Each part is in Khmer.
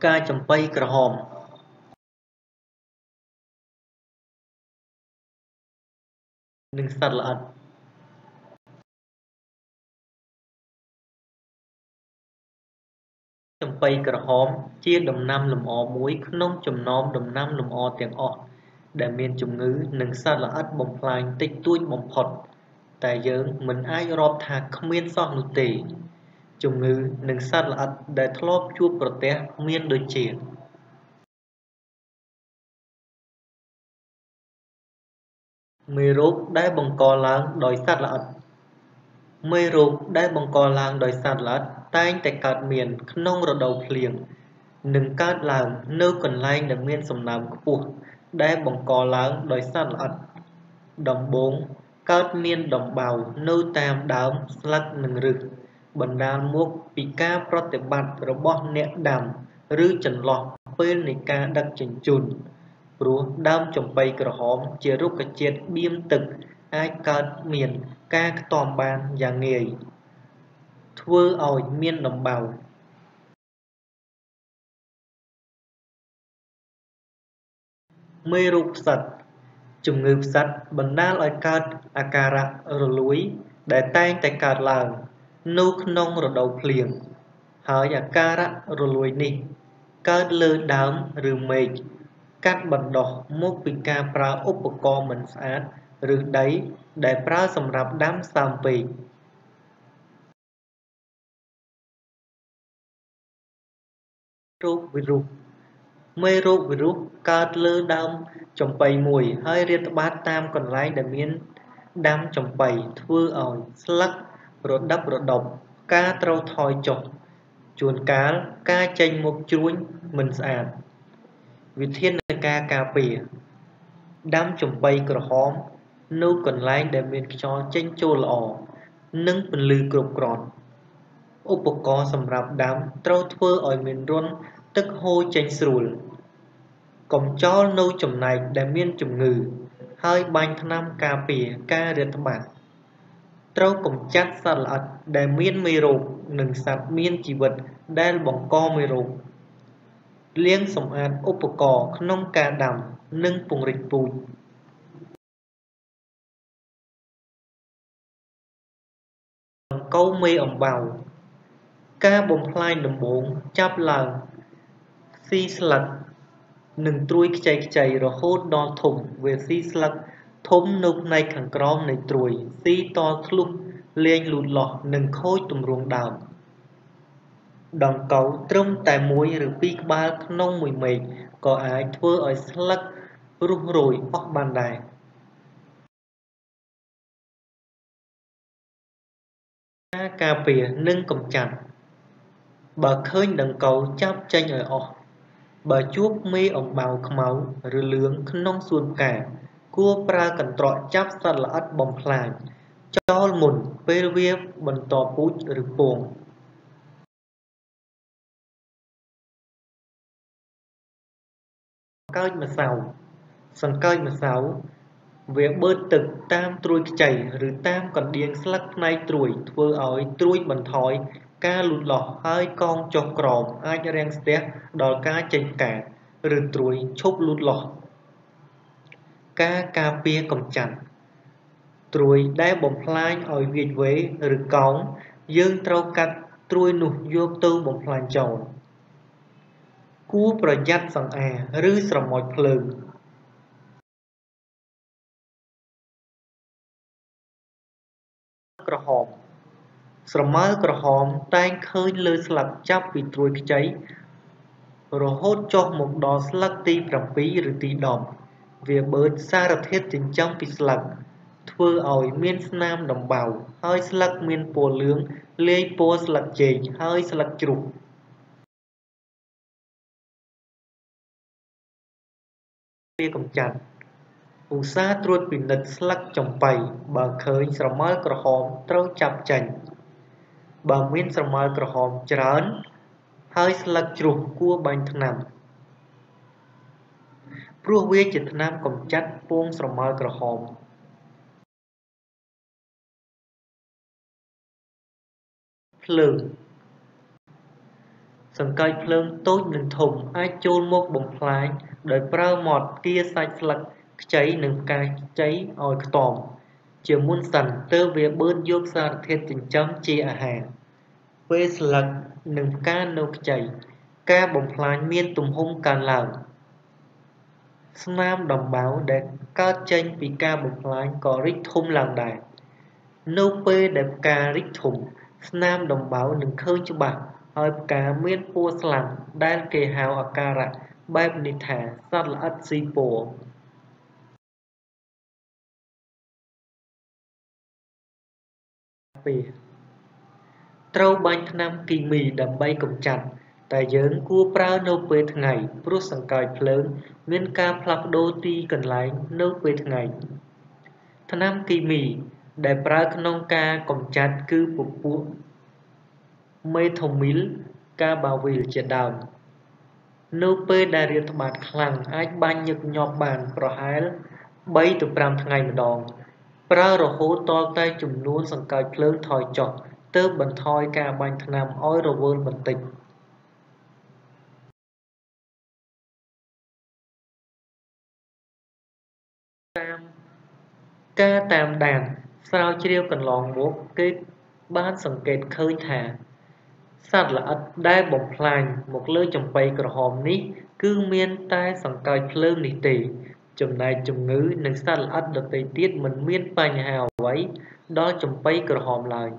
ការចំបៃក្រហមនិងសត្វល្អិតចំបៃក្រហមជាដំណាំលម្អមួយក្នុងចំណោមដំណាំលម្អទាំងអស់ដែលមានជំងឺនិងសត្វល្អិតបំផ្លាញតិចតួចបំផុតតែយើងមិនអាចរាប់ថាគ្មានសោះនោះទេជំងឺនិងសត្វល្អិតដែលធ្លាប់ជួបប្រទះមានដូចជាមេរោគដែលបង្កឡើងដោយសត្វល្អិតមេរោគដែលបង្កឡើងដោយសត្វល្អិតតែងតែកើតមានក្នុងរដូវភ្លៀងនិងកើតឡើងនៅកន្លែងដែលមានសំណើមខ្ពស់ដែលបង្កឡើងដោយសត្វល្អិតដំបូងកើតមានដំបៅនៅតាមដើមស្លឹកនិងឫសបណ្ដាលមកពីការប្រតិបត្តិរបស់អ្នកដាំឬចន្លោះពេលនៃការដឹកជញ្ជូនព្រោះដើមចំបៃក្រហមជារុក្ខជាតិបៀមទឹកអាចកើតមានការខ្ទាំបានយ៉ាងងាយធ្វើឲ្យមានដំបៅមេរោគផ្សិតជំងឺផ្សិតបណ្ដាលឲ្យកើតអាការៈរលួយដែលតែងតែកើតឡើងនៅក្នុងរដូវភ្លៀងហើយអាការៈរលួយនេះកើតលើដើមឬមែកកាត់បណ្តុះមកពីការប្រើឧបករណ៍មិនស្អាតឬដីដែលប្រើសម្រាប់ដាំសើមពេករោគវីរុសមេរោគវីរុសកើតលើដើមចំបៃមួយហើយរាតត្បាតតាមកន្លែងដែលមានដាំចំបៃធ្វើឲ្យស្លឹករដិបរដុបផ្កាត្រូវថយចុះជួនកាលការចេញមកជ្រួញមិនស្អាតវិធានការការពារដាំចំបៃក្រហមនៅកន្លែងដែលមានខ្យល់ចេញចូលល្អនិងពន្លឺគ្រប់គ្រាន់ឧបករណ៍សម្រាប់ដាំត្រូវធ្វើឲ្យមានរន្ធទឹកហូរចេញស្រួលកុំចោលនៅចំណែកដែលមានជំងឺហើយបាញ់ថ្នាំការពារការរាតត្បាតត្រូវកម្ចាត់សត្វល្អិតដែលមានមេរោគនិងសត្វមានជីវិតដែលបង្កមេរោគលាងសម្អាតឧបករណ៍ក្នុងការដាំនិងពង្រីកពូជដង្កូវមេអំបៅការបំផ្លាញដំបូងចាប់ឡើងស៊ីស្លឹកនិងត្រួយខ្ចីៗរហូតដល់ធំវាស៊ីស្លឹកធំនៅផ្នែកខាងក្រោមនៃត្រួយស៊ីតធ្លុះលែងលូតលាស់និងខូចទម្រង់ដើមដង្កូវត្រឹមតែមួយឬពីរក្បាលក្នុងមួយមែកក៏អាចធ្វើឲ្យស្លឹករុះរោយអស់បានដែរការពារនិងកម្ចាត់បើឃើញដង្កូវចាប់ចេញឲ្យអស់បើជួបមេអំបៅខ្មៅឬលឿងក្នុងសួនផ្កាគួរប្រើកន្ត្រកចាប់សត្វល្អិតបំផ្លាញចោលមុនពេលវាបន្តពូជឬពងសង្កោចម្សៅសង្កោចម្សៅវាបឺតទឹកតាមត្រួយខ្ចីឬតាមកណ្ដៀងស្លឹកផ្នែកត្រួយធ្វើឲ្យត្រួយបន្ថយការលូតលាស់ហើយកោងចុះក្រោមអាចរាំងស្ទះដល់ការចេញផ្កាឬត្រួយឈប់លូតលាស់ការការពារកម្ចាត់ត្រួយដែលបំផ្លាញឲ្យវាចវេឬកោងយើងត្រូវកាត់ត្រួយនោះយកទៅបំផ្លាញចោលគួរប្រយ័ត្នសង្អាឬស្រមោចភ្លើងក្រហមស្រមៅក្រហមតែងឃើញលើស្លឹកចាប់ពីត្រួយខ្ចីរហូតចុះមកដល់ស្លឹកទី7ឬទី10វាបឺតសារធាតុចិញ្ចឹមពីស្លឹកធ្វើឲ្យមានស្នាមដំបៅហើយស្លឹកមានពណ៌លឿងលាយពណ៌ស្លឹកចេកហើយស្លឹកជ្រុះវាកម្ចាត់ឧស្សាហ៍ត្រួតពិនិត្យស្លឹកចំបៃបើឃើញស្រមៅក្រហមត្រូវចាប់ចេញបើមានស្រមៅក្រហមច្រើនហើយស្លឹកជ្រុះគួរបាញ់ថ្នាំព្រោះវាជាថ្នាំកម្ចាត់ពងស្រមៅក្រហមភ្លើងសង្កេតភ្លើងតូចនិងធំអាចចូលមកបំផ្លាញដោយប្រើម៉ាត់គៀសាច់ស្លឹកខ្ចីនិងផ្កាខ្ចីឲ្យខ្ទាំជាមុនសិនទើបវាបឺតយកសារធាតុចិញ្ចឹមជាអាហារពេលស្លឹកនិងផ្កានៅខ្ចីការបំផ្លាញមានទំហំកើនឡើងស្នាមដំបៅដែលកើតចេញពីការបំផ្លាញក៏រីកធំឡើងដែរនៅពេលដែលផ្ការីកធំស្នាមដំបៅនឹងឃើញច្បាស់ហើយផ្កាមានពណ៌ស្លាំងដែលគេហៅអាការៈបែបនេះថាសត្វល្អិតស៊ីពណ៌ពេលត្រូវបាញ់ថ្នាំគីមីដើម្បីកម្ចាត់តែយើងគួរប្រើនៅពេលថ្ងៃព្រោះសង្កោចភ្លើងមានការផ្លាស់ប្ដូរទីកន្លែងនៅពេលថ្ងៃថ្នាំគីមីដែលប្រើក្នុងការកម្ចាត់គឺពពួកមេថូមីលកាបាវីលជាដើមនៅពេលដែលរាតត្បាតខ្លាំងអាចបាញ់ញឹកញាប់បានប្រហែល3 ទៅ 5 ថ្ងៃម្ដងប្រើរហូតទាល់តែចំនួនសង្កោចភ្លើងថយចុះទើបបន្ថយការបាញ់ថ្នាំឲ្យរវើលបន្តិចតាមការតាមដានស្រាវជ្រាវកន្លងមកគេបានសង្កេតឃើញថាសត្វល្អិតដែលបំផ្លាញមកលើចាប៉ីក្រហមនេះគឺមានតែសង្កោចភ្លើងនេះទេចំណែកជំងឺនិងសត្វល្អិតដទៃទៀតមិនមានបញ្ហាអ្វីដល់ចាប៉ីក្រហមឡើយ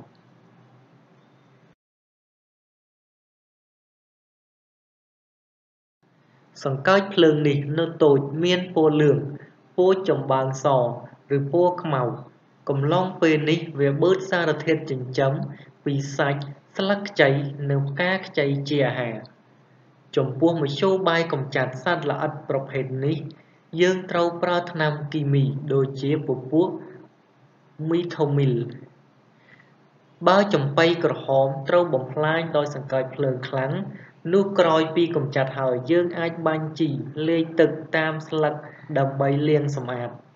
សង្កោចភ្លើងនេះនៅតូចមានពណ៌លឿងពណ៌ចំបើងសឬពណ៌ខ្មៅកំឡុងពេលនេះវាបឺតសារធាតុចិញ្ចឹមពីសាច់ស្លឹកខ្ចីនិងផ្កាខ្ចីជាអាហារចំពោះមធ្យោបាយកម្ចាត់សត្វល្អិតប្រភេទនេះយើងត្រូវប្រើថ្នាំគីមីដូចជាពពួកមីថូមីលបើចាប៉ីក្រហមត្រូវបំផ្លាញដោយសង្កោចភ្លើងខ្លាំងនោះក្រោយពីកម្ចាត់ហើយយើងអាចបាញ់ជីលាយទឹកតាមស្លឹកដើម្បីលាងសម្អាត